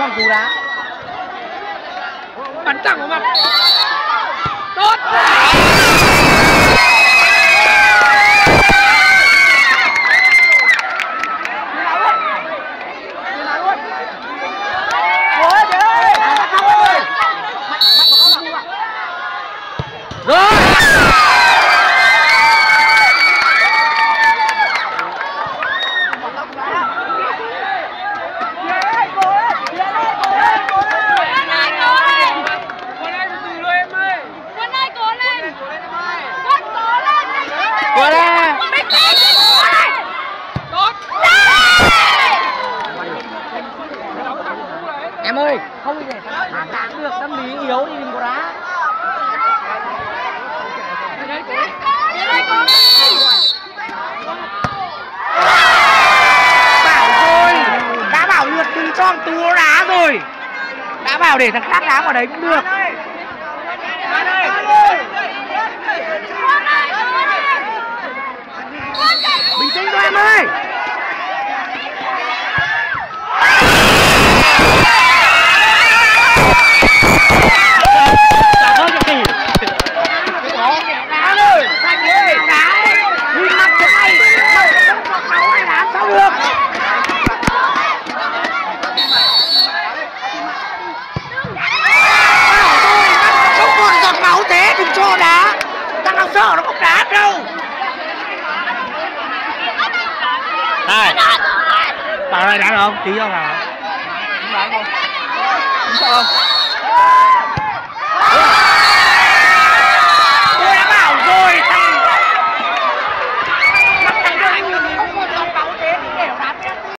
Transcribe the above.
tròn cú đá. Bắn thẳng vào mặt. Tốt. Rồi. Em ơi, không thể thắng được, tâm lý yếu thì đừng có đá. Bảo rồi, đã bảo lượt đừng cho thằng Tú đá rồi. Đã bảo để thằng khác đá vào đấy cũng được. Bình tĩnh thôi em ơi. Sợ nó không đá đâu. Này, bảo này đá được không? Tí không nào? Không đá không? Không sợ không?